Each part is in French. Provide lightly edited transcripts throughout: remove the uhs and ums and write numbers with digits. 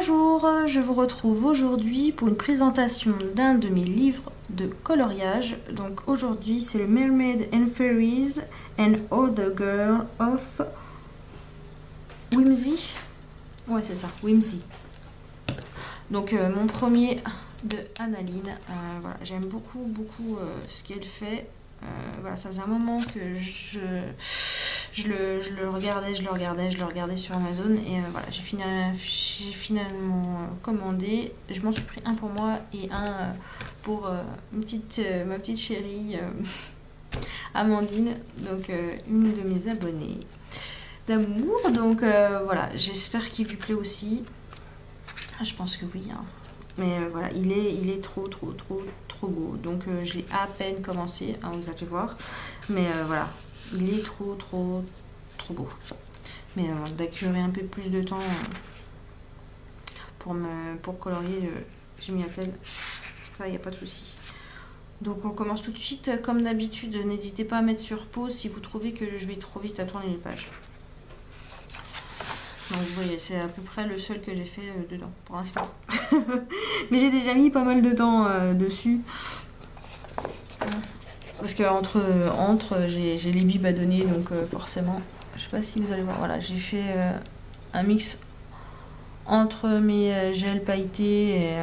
Bonjour, je vous retrouve aujourd'hui pour une présentation d'un de mes livres de coloriage. Donc aujourd'hui c'est le Mermaid and Fairies and Other Girl of Whimsy. Ouais c'est ça, Whimsy. Donc mon premier de Annaline. Voilà, j'aime beaucoup ce qu'elle fait. Voilà, ça faisait un moment que je le regardais sur Amazon et voilà, j'ai finalement commandé. Je m'en suis pris un pour moi et un pour ma petite chérie Amandine, donc une de mes abonnées d'amour. Donc voilà, j'espère qu'il lui plaît aussi. Je pense que oui, hein. Mais voilà, il est trop beau. Donc je l'ai à peine commencé, hein, vous allez voir. Mais voilà, il est trop beau. Mais dès que j'aurai un peu plus de temps pour colorier, je m'y attelle. Ça, il n'y a pas de souci. Donc on commence tout de suite. Comme d'habitude, n'hésitez pas à mettre sur pause si vous trouvez que je vais trop vite à tourner les pages. Donc vous voyez, c'est à peu près le seul que j'ai fait dedans pour l'instant. Mais j'ai déjà mis pas mal de temps dessus. Parce que entre j'ai les bibes à donner, donc forcément, je sais pas si vous allez voir, voilà, j'ai fait un mix entre mes gels pailletés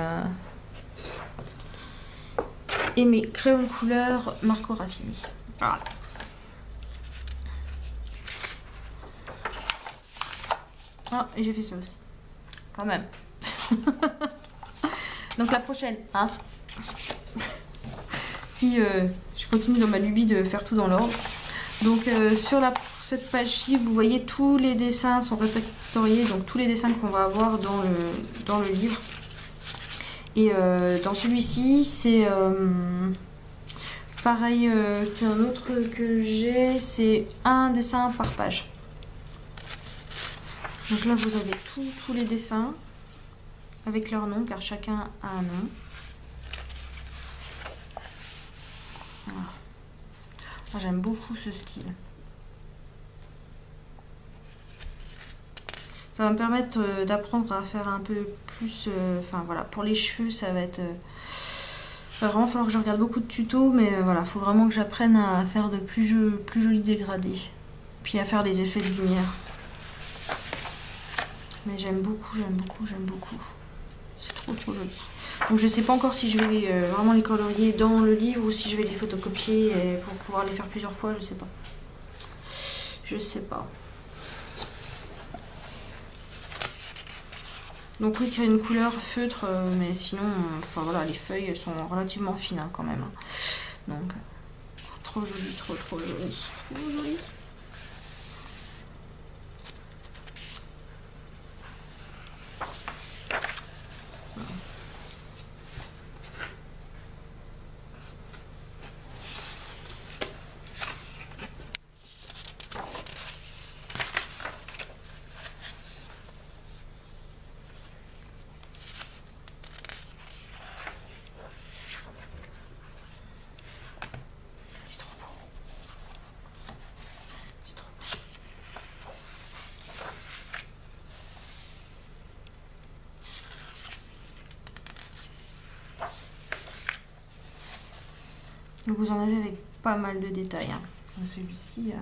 et mes crayons couleur Marco Raffini. Voilà. Ah, et j'ai fait ça aussi. Quand même. Donc la prochaine, hein. Si je continue dans ma lubie de faire tout dans l'ordre. Donc sur cette page-ci, vous voyez tous les dessins sont répertoriés, donc tous les dessins qu'on va avoir dans le livre. Et dans celui-ci, c'est pareil qu'un autre que j'ai, c'est un dessin par page. Donc là, vous avez tous les dessins avec leur nom, car chacun a un nom. Voilà. Moi, j'aime beaucoup ce style. Ça va me permettre d'apprendre à faire un peu plus... Enfin voilà, pour les cheveux, ça va être... il va vraiment falloir que je regarde beaucoup de tutos, mais voilà, il faut vraiment que j'apprenne à faire de plus jolis dégradés. Puis à faire des effets de lumière. Mais j'aime beaucoup. C'est trop joli. Donc je sais pas encore si je vais vraiment les colorier dans le livre ou si je vais les photocopier pour pouvoir les faire plusieurs fois, je sais pas. Je sais pas. Donc oui, il y a une couleur feutre, mais sinon, enfin voilà, les feuilles sont relativement fines hein, quand même. Donc, trop joli, trop joli. Donc vous en avez avec pas mal de détails. Hein. Celui-ci...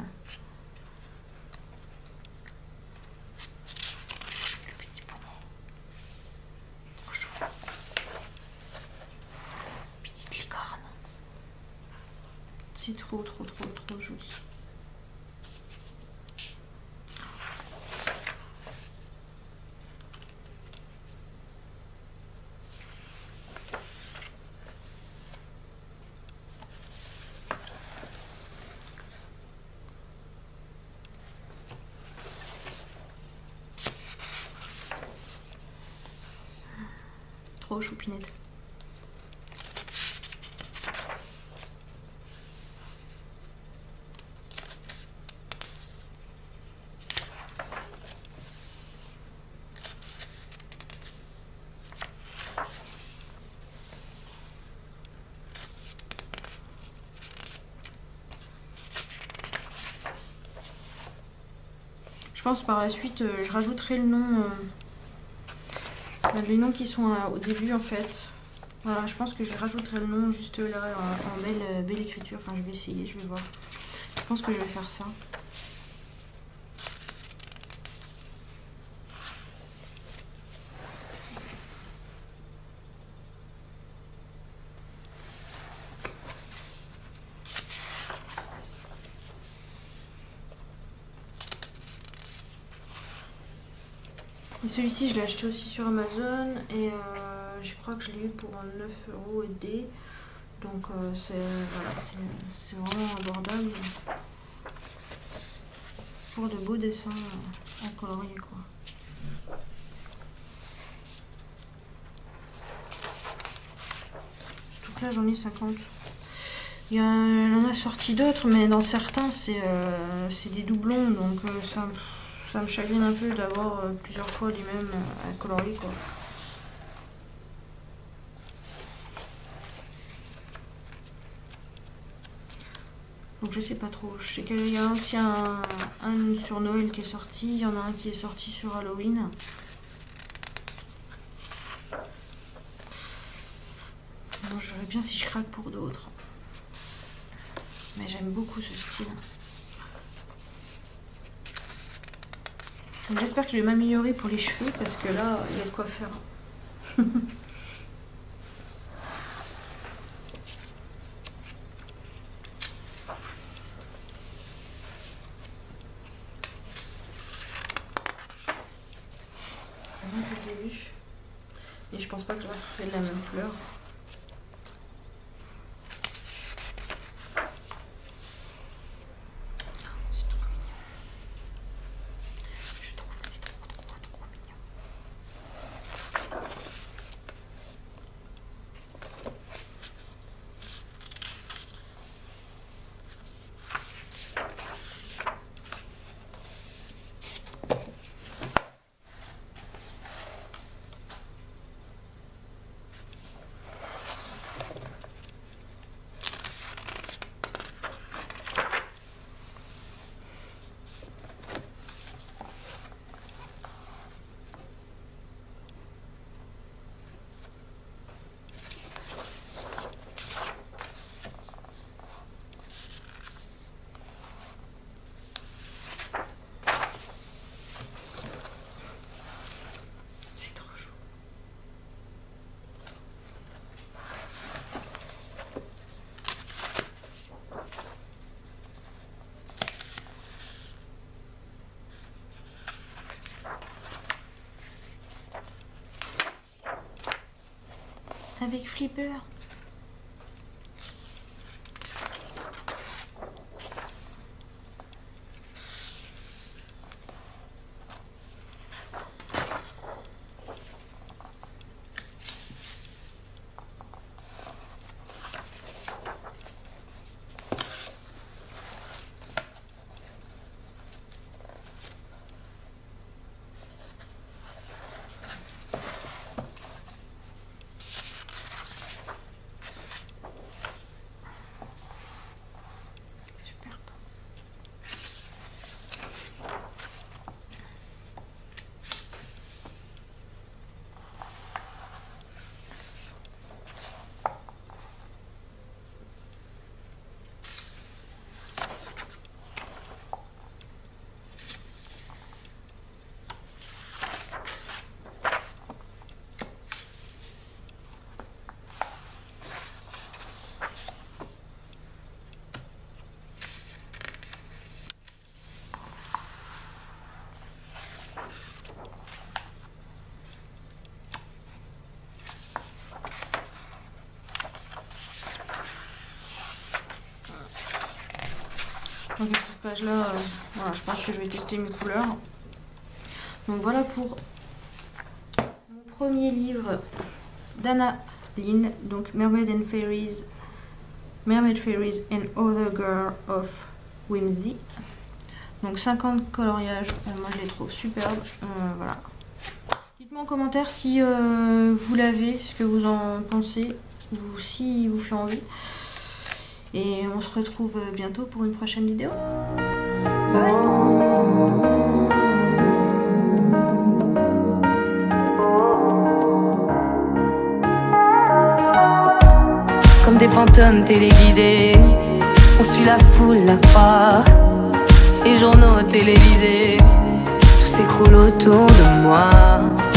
Petite licorne. C'est trop joli. Trop choupinette. Je pense par la suite, je rajouterai le nom Les noms qui sont au début en fait. Voilà, je pense que je rajouterai le nom juste là en belle écriture. Enfin, je vais essayer, je vais voir. Je pense que je vais faire ça. Et celui-ci, je l'ai acheté aussi sur Amazon et je crois que je l'ai eu pour 9 € et des. Donc c'est voilà, c'est vraiment abordable pour de beaux dessins en colorier quoi. Surtout que là j'en ai 50. Il en a sorti d'autres, mais dans certains c'est des doublons, donc ça me chagrine un peu d'avoir plusieurs fois les mêmes à colorier quoi. Donc je sais pas trop. Je sais qu'il y a aussi un sur Noël qui est sorti. Il y en a un qui est sorti sur Halloween. Bon, je verrai bien si je craque pour d'autres. Mais j'aime beaucoup ce style. J'espère que je vais m'améliorer pour les cheveux parce que là, il y a de quoi faire. Depuis le début. Et je pense pas que je vais faire de la même couleur. Avec Flipper. Donc cette page là, voilà, je pense que je vais tester mes couleurs. Donc voilà pour mon premier livre d'Anna Lynn, donc Mermaid Fairies and Other Girl of Whimsy. Donc 50 coloriages, moi je les trouve superbes. Voilà. Dites-moi en commentaire si vous l'avez, ce que vous en pensez, ou si vous fait envie. Et on se retrouve bientôt pour une prochaine vidéo. Bye. comme des fantômes téléguidés. On suit la foule, la croix, les journaux télévisés. Tout s'écroule autour de moi.